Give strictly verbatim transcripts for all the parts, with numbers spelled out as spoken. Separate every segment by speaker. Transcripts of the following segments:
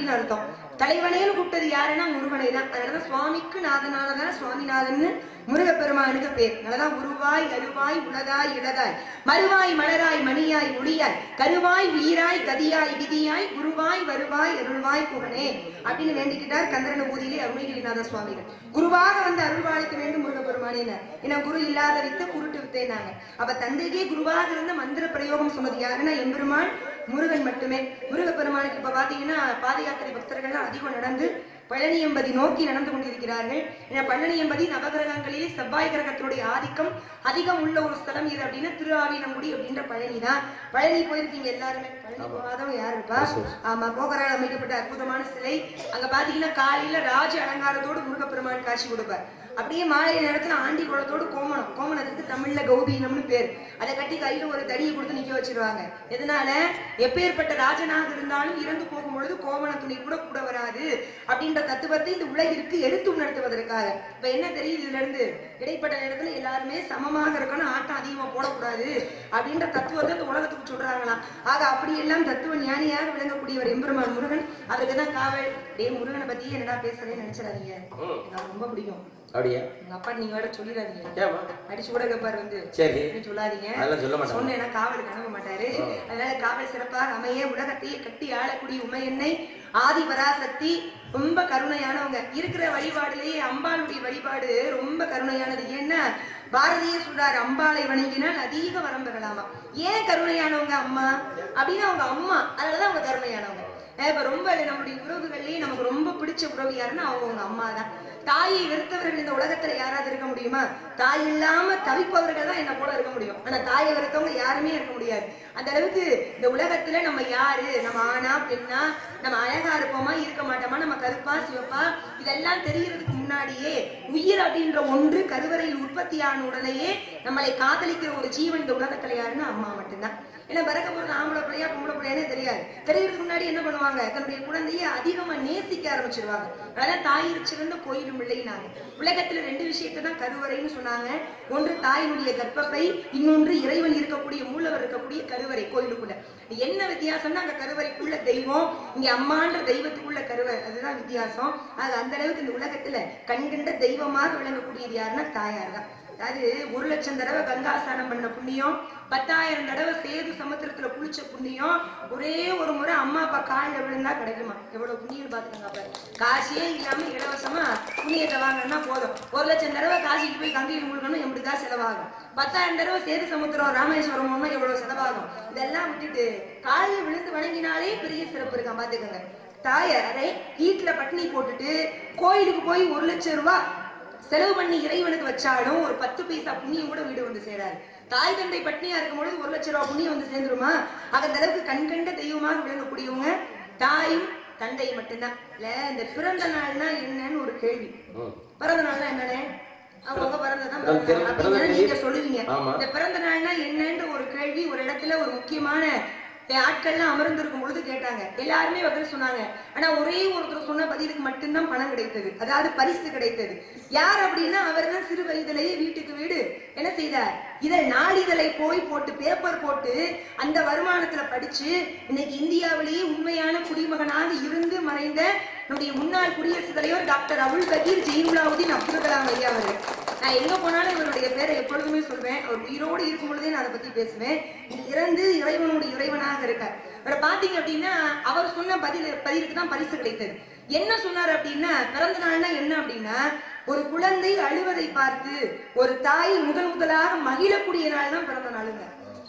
Speaker 1: அப்படின்னு அர்த்தம். தலைவனேன்னு கூப்பிட்டது யாருன்னா முருகனை தான். அதனாலதான் சுவாமிக்கு நாதனானதான் சுவாமிநாதன்னு முருகப்பெருமானுக்கு பேர். அதனாலதான் உருவாய் அருவாய் உலகாய் இடதாய் மறுவாய் மலராய் மணியாய் ஒளியாய் கருவாய் உயிராய் கதியாய் விதியாய் குருவாய் வருவாய் அருள்வாய் புகனே அப்படின்னு வேண்டிக்கிட்டார் கந்தரன பூதியிலே அருணகிரிநாத சுவாமிகள். குருவாக வந்து அருள்வாளிக்க வேண்டும் முருகப்பெருமானேனார். ஏன்னா குரு இல்லாத வித்த குருட்டு வித்தேனாங்க. அப்ப தந்தைக்கே குருவாக இருந்த மந்திர பிரயோகம் சொன்னது யாருன்னா எம்பெருமான் முருகன் மட்டுமே. முருகப்பெருமானுக்கு இப்ப பாத்தீங்கன்னா பாத யாத்திரை பக்தர்கள்லாம் அதிகம் நடந்து பழனியம்பதி நோக்கி நடந்து கொண்டிருக்கிறார்கள். ஏன்னா பழனியம்பதி நவகிரகங்களிலே செவ்வாய் கிரகத்தினுடைய ஆதிக்கம் அதிகம் உள்ள ஒரு ஸ்தலம் இது அப்படின்னா திருஆவினங்குடி அப்படின்ற பழனி தான். பழனி போயிருக்கீங்க எல்லாருமே. பழனி போகாதவங்க யாரு இருப்பா? ஆமா, போகரால் அமைக்கப்பட்ட அற்புதமான சிலை. அங்க பாத்தீங்கன்னா காலையில ராஜ அலங்காரத்தோடு முருகப்பெருமான் காட்சி கொடுப்பார். அப்படியே மாலை நேரத்துல ஆண்டி குளத்தோடு கோமணம், கோமணத்துக்கு தமிழ்ல கௌபீனம்னு பேர். அதை கட்டி கையில ஒரு தடியை கொடுத்து நிக்க வச்சிருவாங்க. எதனால? எப்பேற்பட்ட ராஜனாக இருந்தாலும் இறந்து போகும் பொழுது கோமண துணி கூட கூட வராது அப்படின்ற தத்துவத்தை இந்த உலகிற்கு எடுத்து உணர்த்துவதற்காக. இப்ப என்ன தெரியுது இதுல இருந்து? இடைப்பட்ட நேரத்துல எல்லாருமே சமமாக இருக்கணும், ஆட்டம் அதிகமா போடக்கூடாது அப்படின்ற தத்துவத்தை இந்த உலகத்துக்கு சொல்றாங்களாம். ஆக அப்படி எல்லாம் தத்துவ ஞானியாக விளங்கக்கூடியவர் எம்பெருமான் முருகன். அவருக்குதான் காவல். டே முருகனை பத்தி என்னடா பேசுறேன்னு நினைச்சிடாதீங்க, எனக்கு ரொம்ப பிடிக்கும். அப்படியா? எங்க அப்பா நீங்க வேற சொல்லிடாதீங்க, அடிச்சு கூட கேப்பாரு வந்து. சரி சொல்லாதீங்க, சொன்னா காவலுக்கு அனுப்ப மாட்டாரு. அதனால காவல் சிறப்பாக அமைய உலகத்தையே கட்டி ஆளக்கூடிய உமை என்னை ஆதி பராசக்தி ரொம்ப கருணையானவங்க. இருக்கிற வழிபாடுலயே அம்பாளுடைய வழிபாடு ரொம்ப கருணையானது. ஏன்னா பாரதிய சொல்றாரு, அம்பாளை வணங்கினால் அதிக வரம் பெறலாமா. ஏன் கருணையானவங்க அம்மா அப்படின்னா அவங்க அம்மா, அதனாலதான் அவங்க கருணையானவங்க. இப்ப ரொம்ப நம்முடைய உறவுகள்லயே நமக்கு ரொம்ப பிடிச்ச உறவு யாருன்னா அவங்க அவங்க அம்மா தான். தாயை வெறுத்தவர்கள் இந்த உலகத்துல யாராவது இருக்க முடியுமா? தாய் இல்லாம தவிப்பவர்கள் தான் என்ன போல இருக்க முடியும். ஆனா தாயை வெறுத்தவங்க யாருமே இருக்க முடியாது. அந்த அளவுக்கு இந்த உலகத்துல நம்ம யாரு, நம்ம ஆனா பெண்ணா, நம்ம அழகா இருப்போமா இருக்க மாட்டோமா, நம்ம கருப்பா சிவப்பா, இதெல்லாம் தெரியறதுக்கு முன்னாடியே உயிர் அப்படின்ற ஒன்று கருவறையில் உற்பத்தியான உடனேயே நம்மளை காதலிக்கிற ஒரு ஜீவன் இந்த உலகத்துல யாருன்னா அம்மா மட்டும்தான். ஏன்னா பிறக்க போறது ஆம்பளை பிள்ளையா பொம்பளை பிள்ளையானே தெரியாது. தெரியறதுக்கு முன்னாடி என்ன பண்ணுவாங்க? தன்னுடைய குழந்தைய அதிகமா நேசிக்க ஆரம்பிச்சிருவாங்க. அதான் தாயிற் சிறந்த கோயிலும் பிள்ளைனாங்க. உலகத்துல ரெண்டு விஷயத்தை தான் கருவறைன்னு சொன்னாங்க. ஒன்று தாயினுடைய கர்ப்பப்பை, இன்னொன்று இறைவன் இருக்கக்கூடிய மூலவர் இருக்கக்கூடிய கருவறை கோயிலுக்குள்ள. என்ன வித்தியாசம்னா அங்க கருவறைக்குள்ள தெய்வம், இங்க அம்மான்ற தெய்வத்துக்குள்ள கருவறை, அதுதான் வித்தியாசம். அது அந்த அளவுக்கு இந்த உலகத்துல கண்கண்ட தெய்வமாக விளங்கக்கூடியது யாருன்னா தாயார் தான். அது ஒரு லட்சம் தடவை கங்காசானம் பண்ண புண்ணியம், பத்தாயிரம் தடவை சேது சமுத்திரத்துல குளிச்ச புண்ணியம், ஒரே ஒரு முறை அம்மா அப்பா காலில் விழுந்தா கிடைக்குமா? எவ்வளவு புண்ணியம் பாத்துக்கோங்க. காசியே இல்லாம இலவசமா புண்ணியத்தை வாங்கினா போதும். ஒரு லட்சம் தடவை காசிக்கு போய் கங்கையில் முழுகணும், எப்படிதான் செலவாகும். பத்தாயிரம் தடவை சேது சமுத்திரம் ராமேஸ்வரம் எவ்வளவு செலவாகும். இதெல்லாம் விட்டுட்டு காலில் விழுந்து வணங்கினாலே பெரிய சிறப்பு இருக்கான் பாத்துக்கோங்க. தாயாரை வீட்டுல பட்டினி போட்டுட்டு கோயிலுக்கு போய் ஒரு லட்சம் ரூபாய் செலவு பண்ணி இறைவனுக்கு வச்சாலும் ஒரு பத்து பைசா புண்ணியம் கூட வீடு வந்து சேராது. தாய் தந்தை பட்னியா இருக்கும் பொழுது ஒரு லட்சம் ரூபாய் புண்ணியம் வந்து சேர்ந்துருமா? அந்த அளவுக்கு கண்கண்ட தெய்வமாக விளங்கக்கூடியவங்க தாயும் தந்தையும் மட்டும்தான். இல்ல இந்த பிறந்த நாள்னா என்னன்னு ஒரு கேள்வி. பிறந்த நாள்னா என்னன்னு அவங்க பிறந்ததான் அப்படின்னு நீங்க சொல்லுவீங்க. இந்த பிறந்த நாள்னா என்னன்ற ஒரு கேள்வி ஒரு இடத்துல ஒரு முக்கியமான ஆட்கள்லாம் அமர்ந்திருக்கும் பொழுது கேட்டாங்க. எல்லாருமே பதில் சொன்னாங்க. ஆனா ஒரே ஒருத்தர் சொன்ன பதிலுக்கு மட்டும்தான் பணம் கிடைத்தது, அதாவது பரிசு கிடைத்தது. யார் அப்படின்னா அவர் தான் சிறு வயதிலேயே வீட்டுக்கு வீடு என்ன செய்தார், இதை நாளிதழை போய் போட்டு பேப்பர் போட்டு அந்த வருமானத்துல படிச்சு இன்னைக்கு இந்தியாவிலேயே உண்மையான குடிமகனாக இருந்து மறைந்த நம்முடைய முன்னாள் குடியரசுத் தலைவர் டாக்டர் அபுல் பகீர் ஜெயினுலாவுதீன் அப்துல் கலாம் ஐயா அவர்கள். நான் எங்க போனாலும் இவருடைய பேரை எப்பொழுதுமே சொல்வேன். அவர் உயிரோடு இருக்கும் பொழுதே நான் அதை பத்தி பேசுவேன். இறந்து இறைவனுடைய இறைவனாக இருக்கார். அவரை பாத்தீங்க அப்படின்னா அவர் சொன்ன பதில் பதிலுக்கு தான் பரிசு கிடைத்தது. என்ன சொன்னார் அப்படின்னா பிறந்த நாள்னா என்ன அப்படின்னா ஒரு குழந்தை அழுவதை பார்த்து ஒரு தாய் முதல் முதலாக மகிழக்கூடிய நாள் தான் பிறந்த நாளுங்க.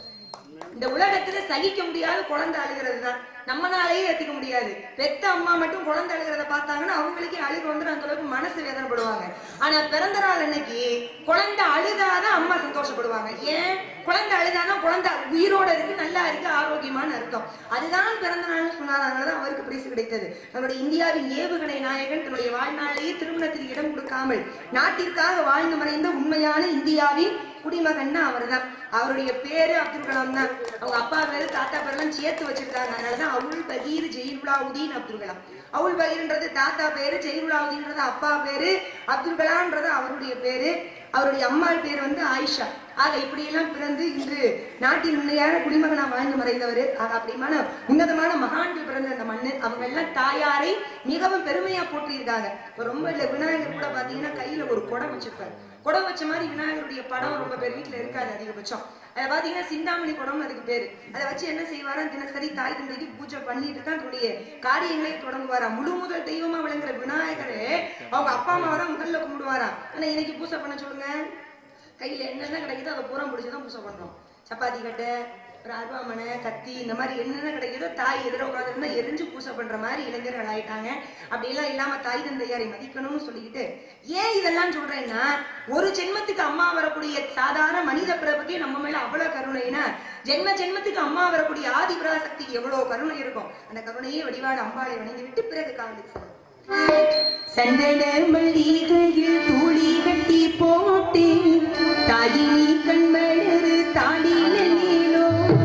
Speaker 1: இந்த உலகத்துல சகிக்க முடியாத குழந்தை அழுகிறது தான் நம்மளாலேயே ஏத்துக்க முடியாது. பெத்த அம்மா மட்டும் குழந்தை அழுகிறத பார்த்தாங்கன்னா அவங்களுக்கே அழுக வந்துடும், அந்த அளவுக்கு மனசு வேதனைப்படுவாங்க. ஆனா பிறந்த நாள் அன்னைக்கு குழந்தை அழுதாதான் அம்மா சந்தோஷப்படுவாங்க. ஏன்? குழந்தை அழுதாதான் குழந்தை உயிரோட இருக்கு, நல்லா இருக்கு, ஆரோக்கியமான அர்த்தம். அதுதான் பிறந்த நாள்னு சொன்னார். அதனாலதான் அவருக்கு பரிசு கிடைத்தது. நம்முடைய இந்தியாவின் ஏவுகணை நாயகன் தன்னுடைய வாழ்நாளையே திருமணத்தில் இடம் கொடுக்காமல் நாட்டிற்காக வாழ்ந்து மறைந்த உண்மையான இந்தியாவின் குடிமகன்னா அவர் தான். அவருடைய பேரு அப்துல் கலாம் தான். அவங்க அப்பா பேரு தாத்தா பேரெல்லாம் சேர்த்து வச்சிருக்காங்க. அதனாலதான் அவுல் பகீர் ஜெயினுலாவுதீன் அப்துல் கலாம். அவுல் பகீர்ன்றது தாத்தா பேரு, ஜெயினுலாவுதீன்றது அப்பா பேரு, அப்துல் கலாம்ன்றது அவருடைய பேரு. அவருடைய அம்மாள் பேர் வந்து ஆயிஷா. ஆக இப்படியெல்லாம் பிறந்து இன்று நாட்டின் உண்மையான குடிமகனா வாழ்ந்து மறைந்தவர். ஆக அப்படிமான உன்னதமான மகான்கள் பிறந்த அந்த மண்ணு. அவங்க எல்லாம் தாயாரை மிகவும் பெருமையா போற்றியிருக்காங்க. இப்ப ரொம்ப இல்ல விநாயகர் கூட பாத்தீங்கன்னா கையில ஒரு குடம் வச்சிருப்பாரு. குடம் வச்ச மாதிரி விநாயகருடைய படம் ரொம்ப பேர் வீட்டுல இருக்காது அதிகபட்சம். அதை பாத்தீங்கன்னா சிந்தாமணி குடம் அதுக்கு பேரு. அதை வச்சு என்ன செய்வாரா, தினசரி தாய் தந்தைக்கு பூஜை பண்ணிட்டு தான் தன்னுடைய காரியங்களை தொடங்குவாரா. முழு முதல் தெய்வமா விளங்குற விநாயகரே அவங்க அப்பா அம்மா தான் முதல்ல கும்பிடுவாரா. ஆனா இன்னைக்கு பூஜை பண்ண சொல்லுங்க, கையில என்னென்ன கிடைக்குதோ அதை பூரா பிடிச்சுதான் பூஜை பண்றோம். சப்பாத்தி கட்டை, ஒரு அருவாமனை, கத்தி, இந்த மாதிரி என்னென்ன கிடைக்குதோ தாய் எதிர உட்காந்துருந்தா எரிஞ்சு பூசை பண்ற மாதிரி இளைஞர்கள் ஆயிட்டாங்க. அப்படியெல்லாம் இல்லாம தாய் தந்தையாரை மதிக்கணும்னு சொல்லிக்கிட்டு ஏன் இதெல்லாம் சொல்றேன்னா, ஒரு ஜென்மத்துக்கு அம்மா வரக்கூடிய சாதாரண மனித பிறப்புக்கே நம்ம மேல அவ்வளவு கருணைனா, ஜென்ம ஜென்மத்துக்கு அம்மா வரக்கூடிய ஆதி பராசக்திக்கு எவ்வளவு கருணை இருக்கும். அந்த கருணையே வடிவான அம்பாளை வணங்கி விட்டு பிறகு காவலுக்கு சந்தன மல்லிகையில் தூளி கட்டி போட்டு தாயினி கண்மலரு தாடி நீலோ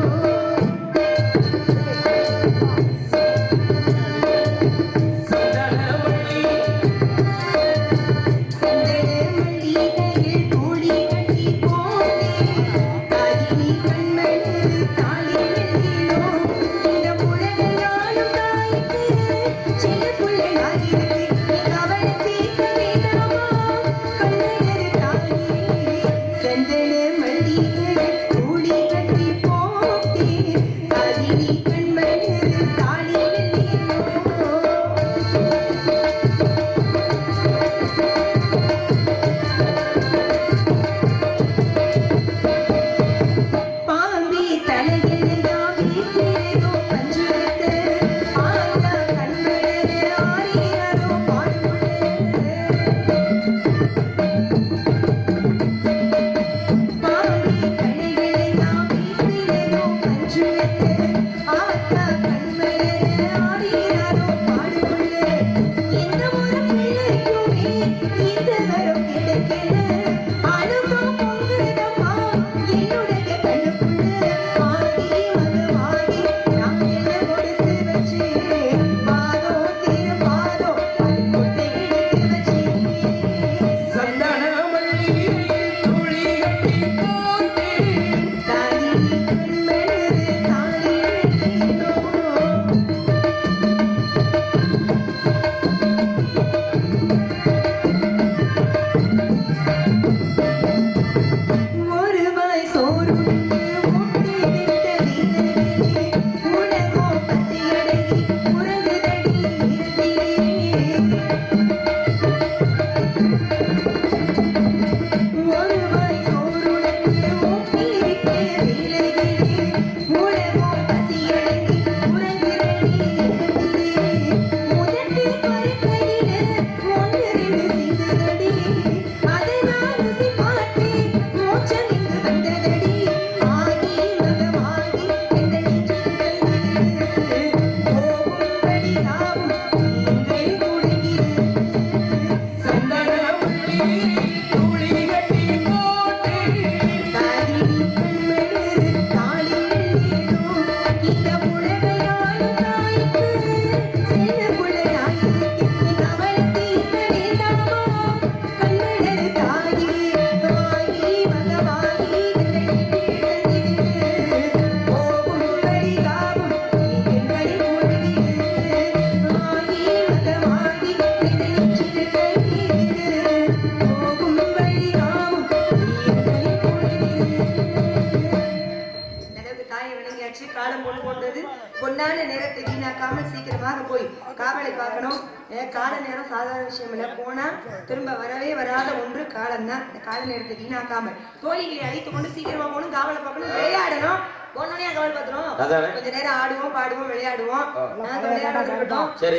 Speaker 1: பொன்னான நேரத்தை வீணாக்காமல் சீக்கிரமாக போய் காவலை பார்க்கணும். கால நேரம் சாதாரண விஷயம் இல்ல, போனா திரும்ப வரவே வராத ஒன்று காலம் தான். இந்த கால நேரத்தை வீணாக்காமல் தோழிகளை அழைத்து கொண்டு சீக்கிரமா போகணும், காவலை பார்க்கணும், விளையாடணும். போனோடனே காவல் பார்த்துரும், கொஞ்ச நேரம் ஆடுவோம், பாடுவோம், விளையாடுவோம். நாங்க விளையாட இருக்கட்டும். சரி,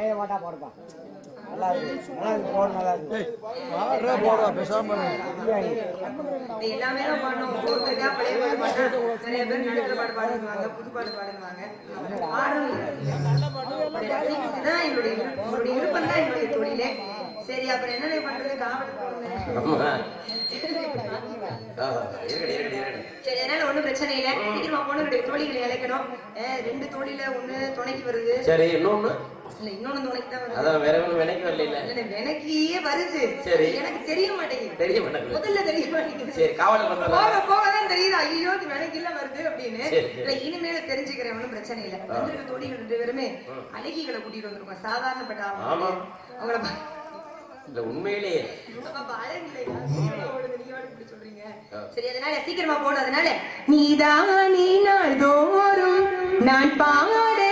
Speaker 1: எல்லாமே தான் பாடணும். ஒருத்தருக்கா பழைய பாட்டு பாடுறேன், நிறைய பேர் நடுக்கிற பாட்டு பாடுவாங்க, புது பாட்டு பாடுவாங்க. இதுதான் என்னுடைய என்னுடைய விருப்பம் தான் என்னுடைய தொழிலே. சரி, அப்புறம் என்ன பண்றது, காவல் போடுங்க. சரி, அதனால ஒண்ணும் பிரச்சனை இல்லை. சீக்கிரமா போன தோழிகளை அழைக்கணும். ரெண்டு தோழில ஒண்ணு துணைக்கு வருது. சரி, இன்னொன்னு இல்ல இன்னொன்னு உனக்கு தான் வருது.
Speaker 2: அதான் வேற ஒண்ணு வினைக்கு வரல.
Speaker 1: இல்ல வினைக்கியே வருது.
Speaker 2: சரி.
Speaker 1: எனக்கு தெரிய மாட்டேங்குது.
Speaker 2: தெரிய மாட்டேங்குது.
Speaker 1: முதல்ல தெரிய மாட்டேங்குது.
Speaker 2: சரி காவல பண்றேன்.
Speaker 1: போக போக தான் தெரியுது. ஐயோ இது வினைக்கில வருது அப்படின்னு. இல்ல இனிமேல தெரிஞ்சுக்கிறேன் ஒண்ணும் பிரச்சனை இல்ல. வந்திருக்க தோழிகள் ரெண்டு பேருமே அழகிகளை கூட்டிட்டு வந்திருக்கோம். சாதாரணப்பட்ட ஆமா. அவங்கள
Speaker 2: இல்ல உண்மையிலேயே
Speaker 1: சரி அதனால சீக்கிரமா போனதுனால நீதானே நாள்தோறும் நான் பாட